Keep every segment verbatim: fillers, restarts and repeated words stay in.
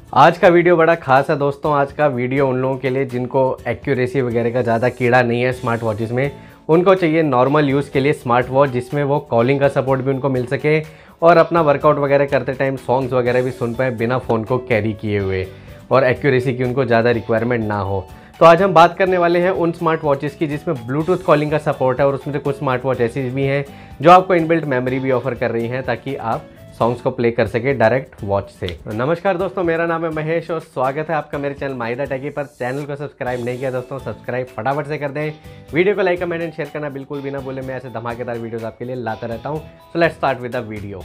आज का वीडियो बड़ा खास है दोस्तों। आज का वीडियो उन लोगों के लिए जिनको एक्यूरेसी वगैरह का ज़्यादा कीड़ा नहीं है स्मार्ट वॉचेस में। उनको चाहिए नॉर्मल यूज़ के लिए स्मार्ट वॉच जिसमें वो कॉलिंग का सपोर्ट भी उनको मिल सके और अपना वर्कआउट वगैरह करते टाइम सॉन्ग्स वगैरह भी सुन पाए बिना फ़ोन को कैरी किए हुए, और एक्यूरेसी की उनको ज़्यादा रिक्वायरमेंट ना हो। तो आज हम बात करने वाले हैं उन स्मार्ट वॉचेस की जिसमें ब्लूटूथ कॉलिंग का सपोर्ट है, और उसमें से कुछ स्मार्ट वॉच ऐसी भी हैं जो आपको इनबिल्ट मेमोरी भी ऑफर कर रही हैं ताकि आप सॉन्ग्स को प्ले कर सके डायरेक्ट वॉच से। नमस्कार दोस्तों, मेरा नाम है महेश और स्वागत है आपका मेरे चैनल माहिदा टेकी पर। चैनल को सब्सक्राइब नहीं किया दोस्तों, सब्सक्राइब फटाफट से कर दें। वीडियो को लाइक कमेंट एंड शेयर करना बिल्कुल भी ना भूलें। मैं ऐसे धमाकेदार वीडियोस आपके लिए लाता रहता हूँ। So let's start with the video.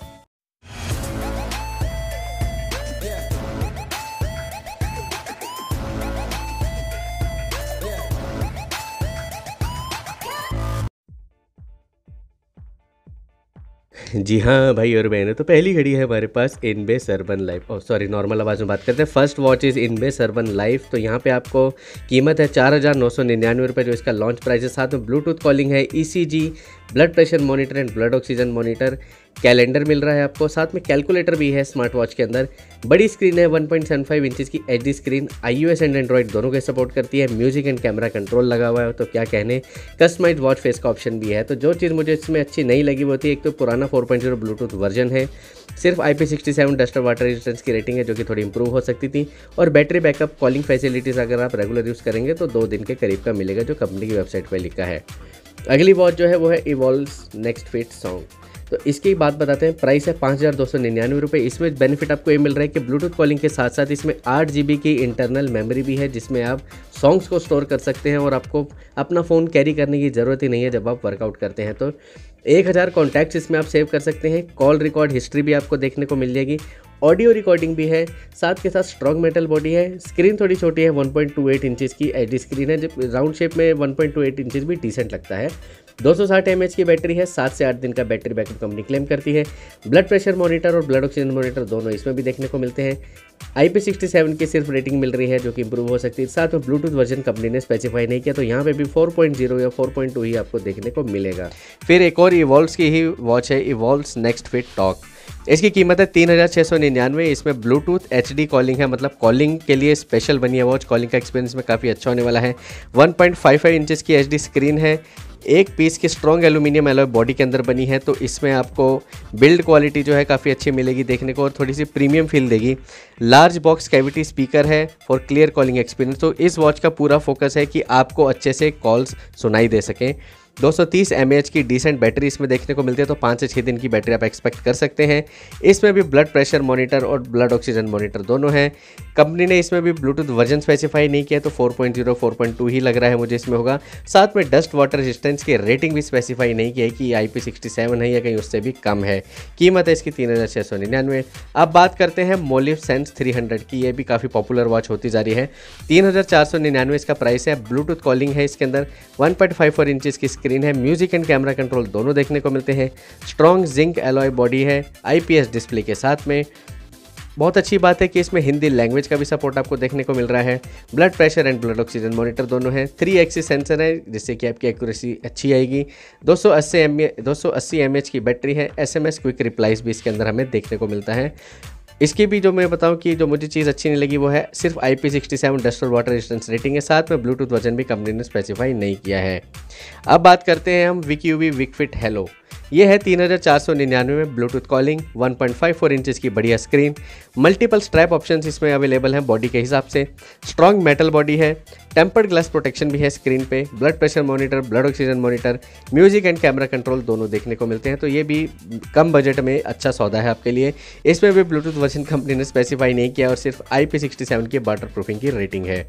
जी हाँ भाई और बहनों, तो पहली घड़ी है हमारे पास इनबेस अर्बन लाइफ, और सॉरी नॉर्मल आवाज़ में बात करते हैं। First watch is Inbase urban life. तो यहाँ पे आपको कीमत है चार हज़ार नौ सौ निन्यानवे रुपये जो इसका लॉन्च प्राइस है। साथ में ब्लूटूथ कॉलिंग है, ECG, blood pressure monitor and blood oxygen monitor, calendar मिल रहा है आपको। साथ में कैलकुलेटर भी है स्मार्ट वॉच के अंदर। बड़ी स्क्रीन है one point seven five inches की HD screen, iOS and Android दोनों के सपोर्ट करती है। म्यूजिक एंड कैमरा कंट्रोल लगा हुआ है, तो क्या कहने। कस्टमाइज्ड वॉच फेस का ऑप्शन भी है। तो जो चीज़ मुझे इसमें अच्छी नहीं लगी वो थी, एक तो पुराना four point zero Bluetooth version है, सिर्फ I P sixty seven dust और वाटर रेजिस्टेंस की रेटिंग है जो कि थोड़ी इंप्रूव हो सकती थी। और बैटरी बैकअप कॉलिंग फैसिलिटीज़ अगर आप रेगुलर यूज़ करेंगे तो दो दिन के करीब का मिलेगा, जो कंपनी की वेबसाइट पर लिखा है। अगली वॉच जो है वो है इवॉल्व्स नेक्स्ट फिट सॉन्ग। तो इसकी बात बताते हैं। प्राइस है पाँच हज़ार दो सौ निन्यानवे रुपये। इसमें बेनिफिट आपको ये मिल रहा है कि ब्लूटूथ कॉलिंग के साथ साथ इसमें आठ जी बी की इंटरनल मेमोरी भी है जिसमें आप सॉन्ग्स को स्टोर कर सकते हैं और आपको अपना फ़ोन कैरी करने की ज़रूरत ही नहीं है जब आप वर्कआउट करते हैं। तो एक हज़ार कॉन्टैक्ट्स इसमें आप सेव कर सकते हैं। कॉल रिकॉर्ड हिस्ट्री भी आपको देखने को मिल जाएगी। ऑडियो रिकॉर्डिंग भी है, साथ के साथ स्ट्रॉन्ग मेटल बॉडी है। स्क्रीन थोड़ी छोटी है, one point two eight inches की एचडी स्क्रीन है। जब राउंड शेप में one point two eight inches भी डिसेंट लगता है। दो सौ साठ एम एच की बैटरी है, सात से आठ दिन का बैटरी बैकअप कंपनी क्लेम करती है। ब्लड प्रेशर मॉनिटर और ब्लड ऑक्सीजन मॉनिटर दोनों इसमें भी देखने को मिलते हैं। आई पी सिक्सटी सेवन की सिर्फ रेटिंग मिल रही है जो कि इंप्रूव हो सकती है। साथ में ब्लूटूथ वर्जन कंपनी ने स्पेसिफाई नहीं किया, तो यहाँ पे भी फोर पॉइंट ज़ीरो या फोर पॉइंट टू ही आपको देखने को मिलेगा। फिर एक और इवॉल्व्स की ही वॉच है, इवॉल्व्स नेक्स्ट फिट टॉक। इसकी कीमत है तीन हज़ार छः सौ निन्यानवे। इसमें ब्लूटूथ एच डी कॉलिंग है, मतलब कॉलिंग के लिए स्पेशल बनी है वॉच। कॉलिंग का एक्सपीरियंस में काफ़ी अच्छा होने वाला है। One point five five inches की एच डी स्क्रीन है। एक पीस की स्ट्रॉन्ग एल्यूमिनियम एलॉय बॉडी के अंदर बनी है, तो इसमें आपको बिल्ड क्वालिटी जो है काफ़ी अच्छी मिलेगी देखने को और थोड़ी सी प्रीमियम फील देगी। लार्ज बॉक्स कैविटी स्पीकर है फॉर क्लियर कॉलिंग एक्सपीरियंस। तो इस वॉच का पूरा फोकस है कि आपको अच्छे से कॉल्स सुनाई दे सकें। दो सौ तीस एम ए एच की डिसेंट बैटरी इसमें देखने को मिलती है, तो पाँच से छः दिन की बैटरी आप एक्सपेक्ट कर सकते हैं। इसमें भी ब्लड प्रेशर मॉनिटर और ब्लड ऑक्सीजन मॉनिटर दोनों हैं। कंपनी ने इसमें भी ब्लूटूथ वर्जन स्पेसिफाई नहीं किया, तो four point zero four point two ही लग रहा है मुझे इसमें होगा। साथ में डस्ट वाटर रेजिस्टेंस की रेटिंग भी स्पेसिफाई नहीं की है कि आई पी सिक्सटी सेवन है या कहीं उससे भी कम है। कीमत है इसकी तीन हज़ार छः सौ निन्यानवे। अब बात करते हैं मोलिव सेंस थ्री हंड्रेड की। ये भी काफ़ी पॉपुलर वॉच होती जा रही है। तीन हज़ार चार सौ निन्यानवे इसका प्राइस है। ब्लूटूथ कॉलिंग है इसके अंदर। One point five four inches की स्क्रीन है। म्यूजिक एंड कैमरा कंट्रोल दोनों देखने को मिलते हैं। स्ट्रॉन्ग जिंक एलॉय बॉडी है, आईपीएस डिस्प्ले के साथ में। बहुत अच्छी बात है कि इसमें हिंदी लैंग्वेज का भी सपोर्ट आपको देखने को मिल रहा है। Blood pressure and blood oxygen monitor दोनों हैं। थ्री एक्सिस सेंसर है जिससे कि आपकी एक्यूरेसी अच्छी आएगी। दो सौ अस्सी एम दो सौ अस्सी एम एच की बैटरी है। एसएमएस क्विक रिप्लाईज भी इसके अंदर हमें देखने को मिलता है। इसकी भी जो मैं बताऊं कि जो मुझे चीज़ अच्छी नहीं लगी वो है सिर्फ I P sixty seven dust और वाटर रेजिस्टेंस रेटिंग है। साथ में ब्लूटूथ वर्जन भी कंपनी ने स्पेसिफाई नहीं किया है। अब बात करते हैं हम विक्यूबी विकफिट हेलो। ये है तीन हज़ार चार सौ निन्यानवे में। Bluetooth calling, one point five four inches की बढ़िया स्क्रीन, मल्टीपल स्ट्रैप ऑप्शंस इसमें अवेलेबल हैं बॉडी के हिसाब से। स्ट्रॉन्ग मेटल बॉडी है। टेम्पर्ड ग्लास प्रोटेक्शन भी है स्क्रीन पे। Blood pressure monitor, blood oxygen monitor, music and camera control दोनों देखने को मिलते हैं, तो ये भी कम बजट में अच्छा सौदा है आपके लिए। इसमें भी ब्लूटूथ वर्जन कंपनी ने स्पेसिफाई नहीं किया और सिर्फ आई पी सिक्सटी सेवन की वाटर प्रूफिंग की रेटिंग है।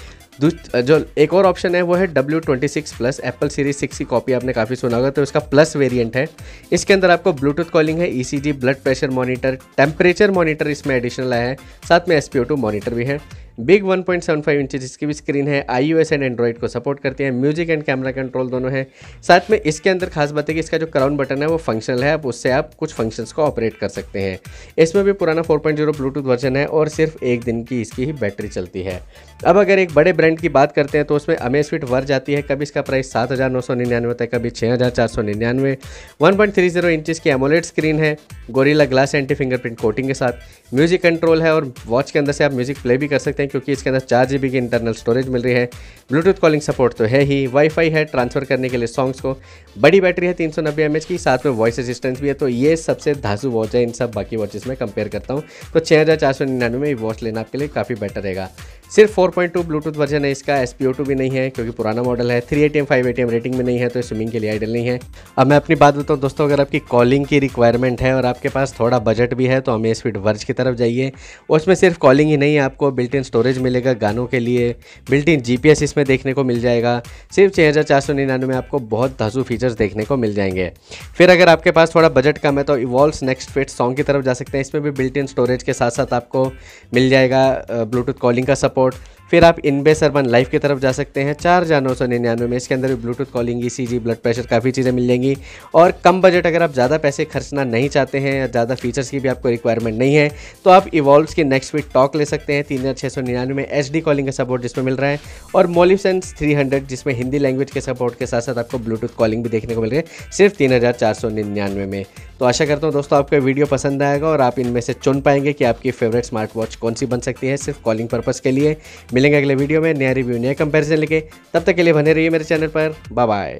जो एक और ऑप्शन है वो है W twenty six plus. Apple series six की कॉपी आपने काफ़ी सुना होगा, तो इसका प्लस वेरिएंट है। इसके अंदर आपको ब्लूटूथ कॉलिंग है, ECG, blood pressure monitor, temperature monitor इसमें एडिशनल आया है। साथ में S P O two monitor भी है। Big one point seven five inches इसकी भी स्क्रीन है, आईओएस एंड एंड्रॉइड को सपोर्ट करती है, म्यूजिक एंड कैमरा कंट्रोल दोनों है। साथ में इसके अंदर खास बात है कि इसका जो क्राउन बटन है वो फंक्शनल है, आप उससे आप कुछ फंक्शंस को ऑपरेट कर सकते हैं। इसमें भी पुराना four point zero Bluetooth version है और सिर्फ एक दिन की इसकी ही बैटरी चलती है। अब अगर एक बड़े ब्रांड की बात करते हैं तो उसमें अमेज़फिट वर्ज आती है, कभी इसका प्राइस सात हज़ार नौ सौ निन्यानवे होता है, कभी छः हज़ार चार सौ निन्यानवे। One point three zero inches की एमोलेड स्क्रीन है, Gorilla glass anti fingerprint coating के साथ म्यूजिक कंट्रोल है और वॉच के अंदर से आप म्यूजिक प्ले भी कर सकते हैं क्योंकि इसके अंदर चार जी बी की इंटरनल स्टोरेज मिल रही है। ब्लूटूथ कॉलिंग सपोर्ट तो है ही, वाईफाई है ट्रांसफ़र करने के लिए सॉन्ग्स को, बड़ी बैटरी है तीन सौ नब्बे एम एच की, साथ में वॉइस असिस्टेंस भी है। तो ये सबसे धांसू वॉच है इन सब बाकी वॉचेस में कंपेयर करता हूँ, तो छः हज़ार चार सौ निन्यानवे में ये वॉच लेना आपके लिए काफ़ी बेटर रहेगा। सिर्फ four point two Bluetooth version है इसका, एस पी ओ टू भी नहीं है क्योंकि पुराना मॉडल है, three ATM five ATM rating में नहीं है तो स्विमिंग के लिए आइडल नहीं है। अब मैं अपनी बात बताऊँ दोस्तों, अगर आपकी कॉलिंग की रिक्वायरमेंट है और आपके पास थोड़ा बजट भी है तो अमेज़फिट वर्ज की तरफ जाइए। उसमें सिर्फ कॉलिंग ही नहीं, आपको बिल्ट इन स्टोरेज मिलेगा गानों के लिए, built in G P S इसमें देखने को मिल जाएगा। सिर्फ छः हज़ार चार सौ निन्यानवे में आपको बहुत धांसू फीचर्स देखने को मिल जाएंगे। फिर अगर आपके पास थोड़ा बजट कम है तो इवॉल्व्स नेक्स्ट फिट सॉन्ग की तरफ जा सकते हैं, इसमें भी बिल्ट इन स्टोरेज के साथ साथ आपको मिल जाएगा ब्लूटूथ कॉलिंग का सपोर्ट। फिर आप इनबेस अर्बन लाइफ की तरफ जा सकते हैं, चार हज़ार नौ सौ निन्यानवे में इसके अंदर भी Bluetooth calling, E C G, blood pressure, काफ़ी चीज़ें मिल जाएंगी। और कम बजट अगर आप ज़्यादा पैसे खर्चना नहीं चाहते हैं या ज़्यादा फीचर्स की भी आपको रिक्वायरमेंट नहीं है तो आप इवॉल्व्स की नेक्स्ट फिट टॉक ले सकते हैं, तीन हज़ार छः सौ निन्यानवे में एच डी कॉलिंग का सपोर्ट जिसमें मिल रहा है, और मोलिसेंस थ्री हंड्रेड जिसमें हिंदी लैंग्वेज के सपोर्ट के साथ साथ आपको ब्लूटूथ कॉलिंग भी देखने को मिल रही है, सिर्फ तीन हज़ार चार सौ निन्यानवे में। तो आशा करता हूँ दोस्तों आपको वीडियो पसंद आएगा और आप इनमें से चुन पाएंगे कि आपकी फेवरेट स्मार्ट वॉच कौन सी बन सकती है सिर्फ कॉलिंग पर्पज़ के लिए। मिलेंगे अगले वीडियो में नया रिव्यू, नया कंपैरिजन लेके, तब तक के लिए बने रहिए मेरे चैनल पर। Bye bye.